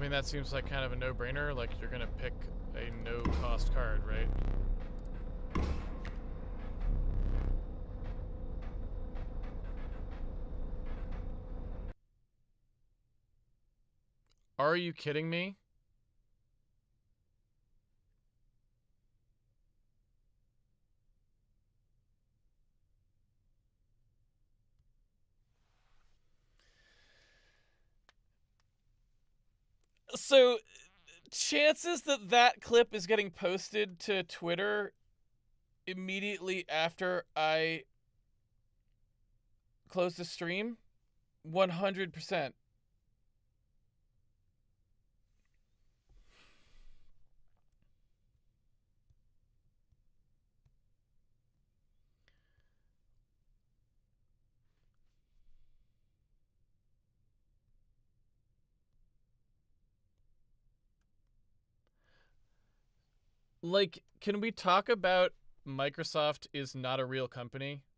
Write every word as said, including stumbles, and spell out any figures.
I mean, that seems like kind of a no-brainer. Like, you're gonna pick a no-cost card, right? Are you kidding me? So, chances that that clip is getting posted to Twitter immediately after I close the stream? one hundred percent. Like, can we talk about Microsoft is not a real company?